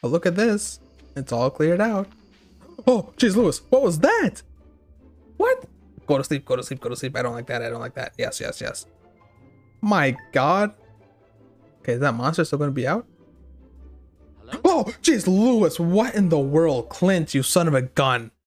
But look at this. It's all cleared out. Oh, jeez, Lewis, what was that? What? Go to sleep, go to sleep, go to sleep. I don't like that. I don't like that. Yes, yes, yes. My God. Okay, is that monster still going to be out? Hello? Oh, jeez, Lewis, what in the world? Clint, you son of a gun.